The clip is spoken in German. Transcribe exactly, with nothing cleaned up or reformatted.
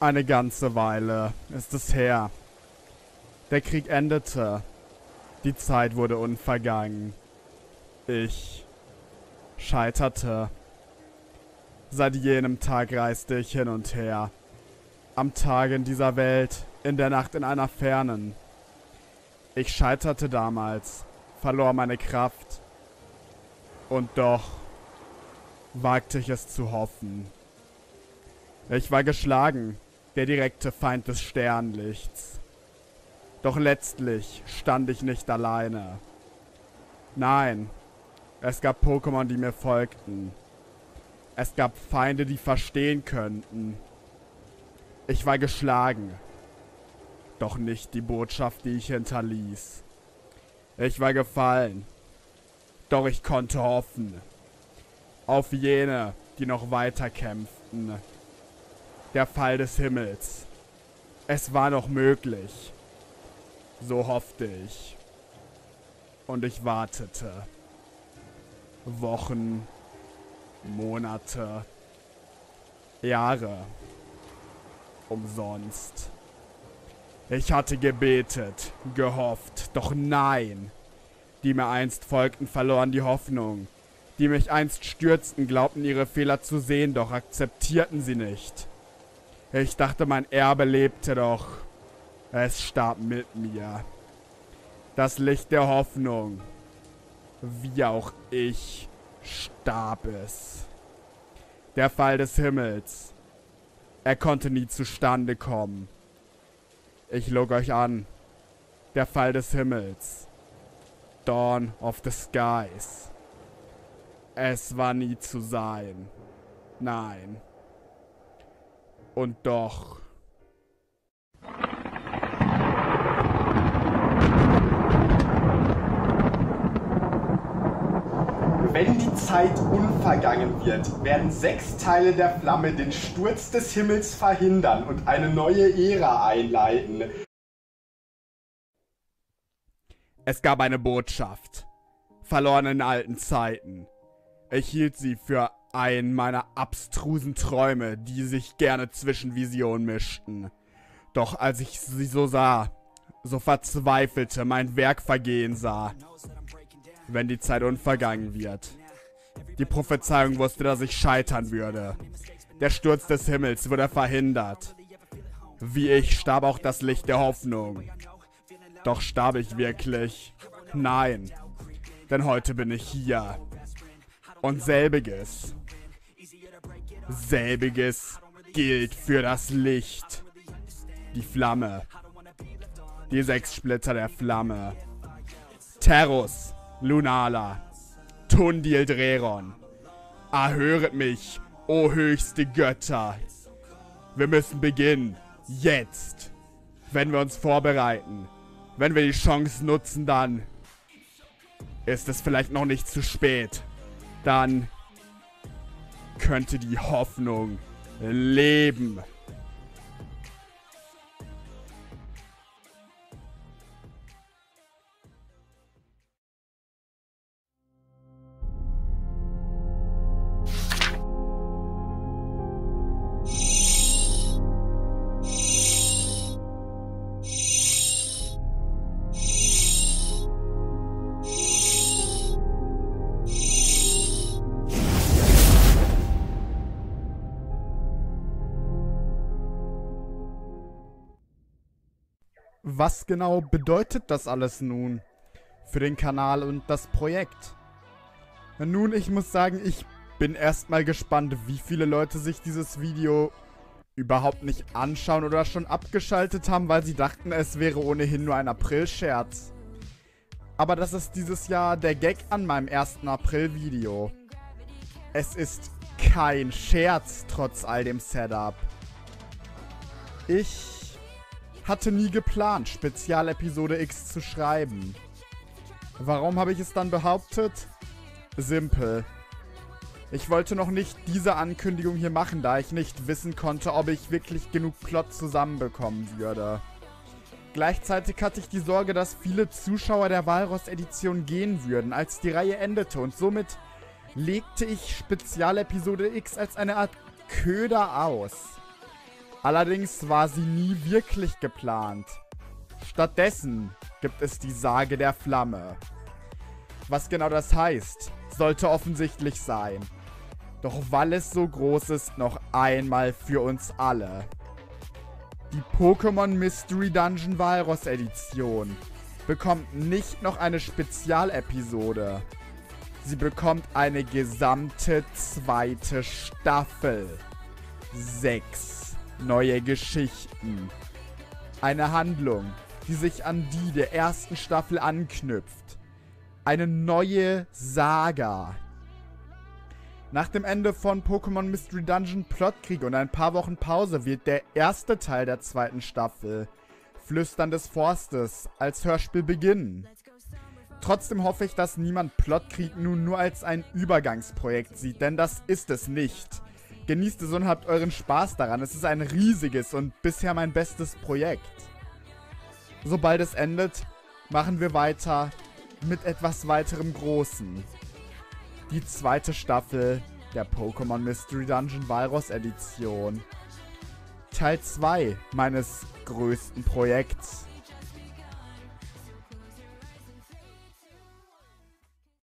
Eine ganze Weile ist es her. Der Krieg endete. Die Zeit wurde unvergangen. Ich scheiterte. Seit jenem Tag reiste ich hin und her. Am Tage in dieser Welt, in der Nacht in einer fernen. Ich scheiterte damals, verlor meine Kraft. Und doch wagte ich es zu hoffen. Ich war geschlagen, der direkte Feind des Sternlichts. Doch letztlich stand ich nicht alleine. Nein, es gab Pokémon, die mir folgten. Es gab Feinde, die verstehen könnten. Ich war geschlagen, doch nicht die Botschaft, die ich hinterließ. Ich war gefallen, doch ich konnte hoffen. Auf jene, die noch weiter kämpften. Der Fall des Himmels. Es war noch möglich. So hoffte ich. Und ich wartete. Wochen, Monate, Jahre. Umsonst. Ich hatte gebetet, gehofft, doch nein. Die mir einst folgten, verloren die Hoffnung. Die mich einst stürzten, glaubten ihre Fehler zu sehen, doch akzeptierten sie nicht. Ich dachte, mein Erbe lebte, doch es starb mit mir. Das Licht der Hoffnung, wie auch ich, starb es. Der Fall des Himmels, er konnte nie zustande kommen. Ich log euch an, der Fall des Himmels, Dawn of the Skies. Es war nie zu sein. Nein. Und doch. Wenn die Zeit unvergangen wird, werden sechs Teile der Flamme den Sturz des Himmels verhindern und eine neue Ära einleiten. Es gab eine Botschaft, verloren in alten Zeiten. Ich hielt sie für einen meiner abstrusen Träume, die sich gerne zwischen Visionen mischten. Doch als ich sie so sah, so verzweifelte, mein Werk vergehen sah, wenn die Zeit unvergangen wird. Die Prophezeiung wusste, dass ich scheitern würde. Der Sturz des Himmels wurde verhindert. Wie ich starb auch das Licht der Hoffnung. Doch starb ich wirklich? Nein, denn heute bin ich hier. Und selbiges, selbiges gilt für das Licht. Die Flamme. Die sechs Splitter der Flamme. Terrus, Lunala, Tundil Dreron. Erhöret mich, o höchste Götter. Wir müssen beginnen. Jetzt. Wenn wir uns vorbereiten. Wenn wir die Chance nutzen, dann ist es vielleicht noch nicht zu spät. Dann könnte die Hoffnung leben. Was genau bedeutet das alles nun für den Kanal und das Projekt? Nun, ich muss sagen, ich bin erstmal gespannt, wie viele Leute sich dieses Video überhaupt nicht anschauen oder schon abgeschaltet haben, weil sie dachten, es wäre ohnehin nur ein April-Scherz. Aber das ist dieses Jahr der Gag an meinem ersten April-Video. Es ist kein Scherz, trotz all dem Setup. Ich hatte nie geplant, Spezialepisode X zu schreiben. Warum habe ich es dann behauptet? Simpel. Ich wollte noch nicht diese Ankündigung hier machen, da ich nicht wissen konnte, ob ich wirklich genug Plot zusammenbekommen würde. Gleichzeitig hatte ich die Sorge, dass viele Zuschauer der Walross-Edition gehen würden, als die Reihe endete, und somit legte ich Spezialepisode X als eine Art Köder aus. Allerdings war sie nie wirklich geplant. Stattdessen gibt es die Sage der Flamme. Was genau das heißt, sollte offensichtlich sein. Doch weil es so groß ist, noch einmal für uns alle. Die Pokémon Mystery Dungeon Walross Edition bekommt nicht noch eine Spezialepisode. Sie bekommt eine gesamte zweite Staffel. Sechs neue Geschichten. Eine Handlung, die sich an die der ersten Staffel anknüpft. Eine neue Saga. Nach dem Ende von Pokémon Mystery Dungeon Plotkrieg und ein paar Wochen Pause wird der erste Teil der zweiten Staffel, Flüstern des Forstes, als Hörspiel beginnen. Trotzdem hoffe ich, dass niemand Plotkrieg nun nur als ein Übergangsprojekt sieht, denn das ist es nicht. Genießt es und habt euren Spaß daran. Es ist ein riesiges und bisher mein bestes Projekt. Sobald es endet, machen wir weiter mit etwas weiterem Großen. Die zweite Staffel der Pokémon Mystery Dungeon Walross Edition. Teil zwei meines größten Projekts.